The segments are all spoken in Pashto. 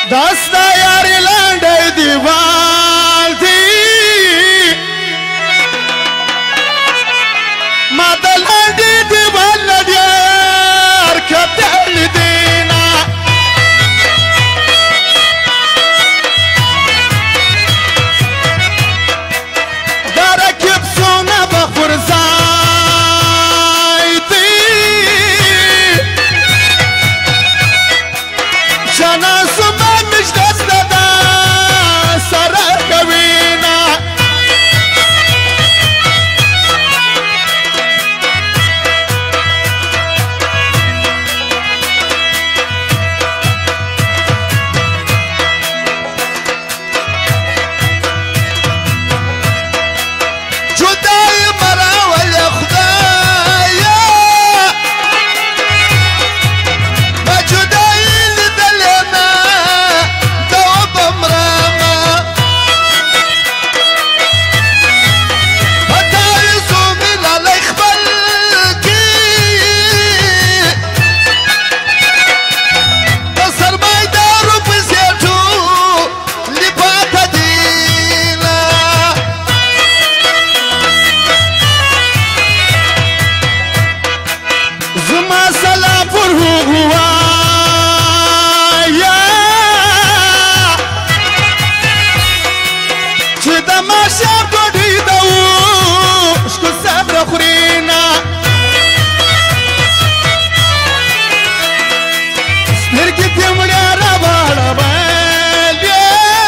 داستا یاری لنډی دیوال دی ما د لنډی دیوال نه ډېر کتلی دی نه دا رقیب څونه به پر ځای دی جانا زما مجلس نه ده سره کوي نه جدای مراول خدایا ما جدای لیدلنا دوبم راما فتای زومین علی خبل کی سرمای دارو پسیٹو لباتا دینا زما سلام پر هوایا چې د ماشام ډوډۍ د اوښکو صبر خوري نه سترګې دې مړې راواړولې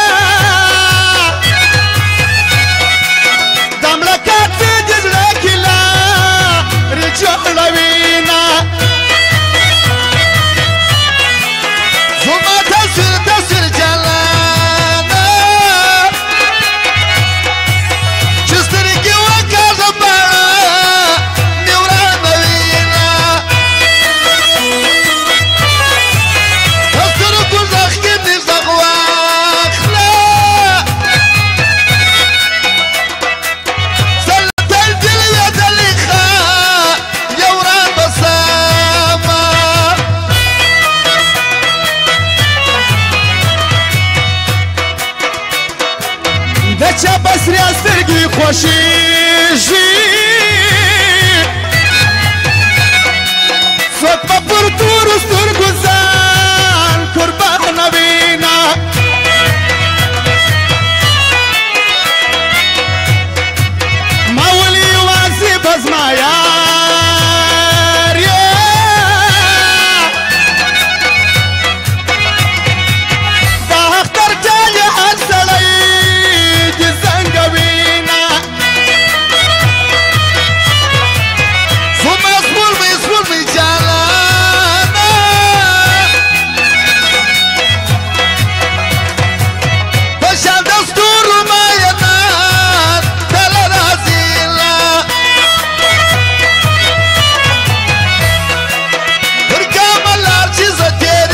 د مړکات دې زړه کې لارې جوړوي نه زما تصویر جلانا چې سترګې وکاږه بڼه مې ورانوینه د سترګو غږ کې دې غږ واخله سلطل دل یدلې ښه یو وران به سمه د چا بسریا سترګې خوښېږي څوک به پر تورو سترګو ځان قربانوي نه ما ولې یوازې به زما یار یې دا اختر ټال یې هر سړی دې زنګوي نه زما سپوږمۍ جانانه په شان د ستورو مینان تله راځيله پر کومه لار چې زه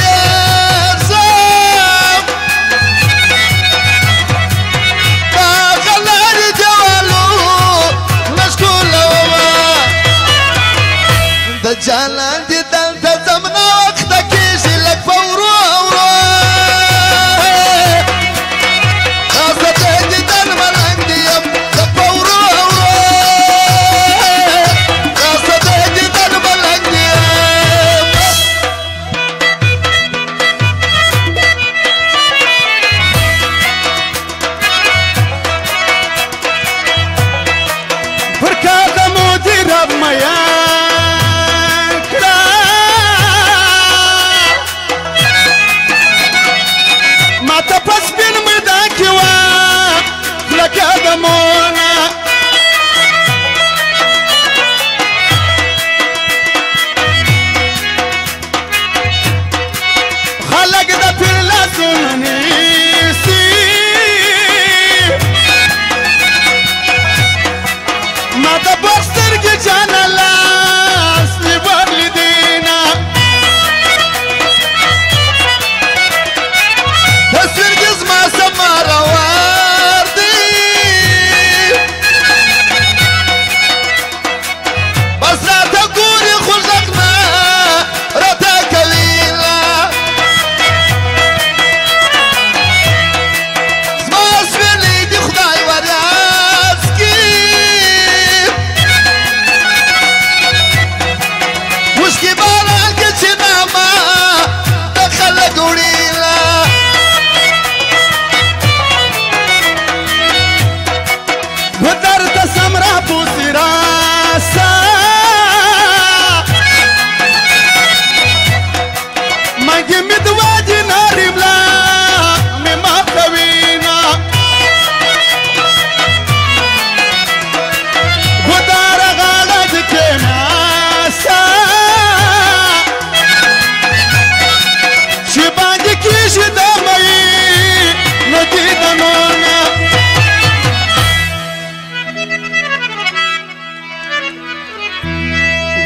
تېرېږم په هغه لارې دیوالو نه ښکلومه د جانان دې دلته ځم ناوخته کېږي لږ په ورو ورو خاصه د دیدن ملنګ یم لږ په ورو ورو خاصه د دیدن ملنګ یم پر کاغه مدیر اب میان کړه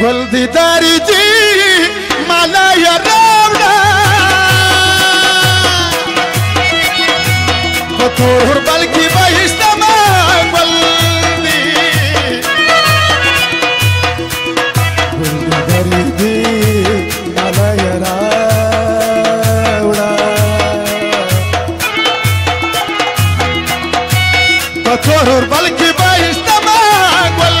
گل دی داری جی مالا یا راوڑا خطور بلکی بایشتا ما گل دی داری جی مالا یا راوڑا خطور بلکی بایشتا ما گل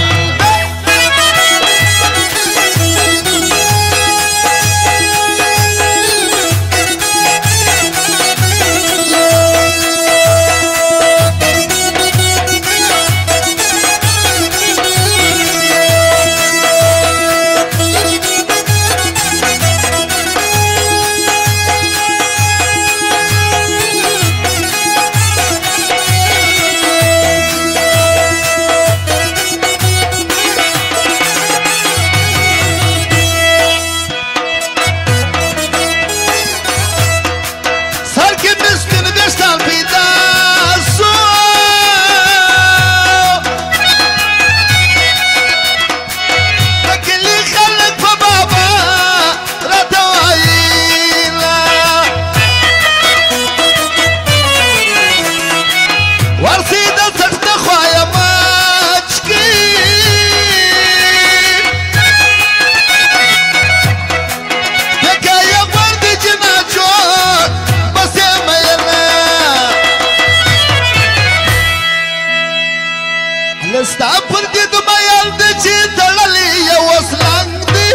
لستا پر دې د مایل د چې تړلې یو وسلنګ دی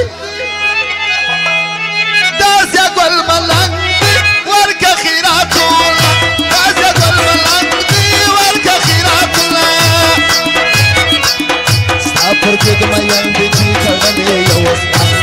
داسې ګل ملنګ دی ورکه خیراتونه داسې ګل ملنګ دی ورکه خیراتونه ستا پر دې د مایل د چې تړلې یو وسلنګ